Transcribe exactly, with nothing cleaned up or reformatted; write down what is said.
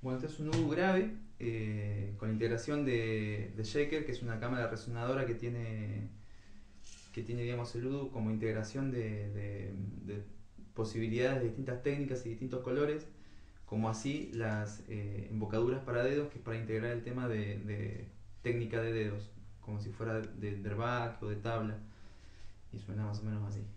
Bueno, este es un U grave eh, con integración de, de Shaker, que es una cámara resonadora que tiene, que tiene digamos, el U como integración de, de, de posibilidades de distintas técnicas y distintos colores, como así las eh, embocaduras para dedos, que es para integrar el tema de, de técnica de dedos, como si fuera de, de derbaque o de tabla, y suena más o menos así.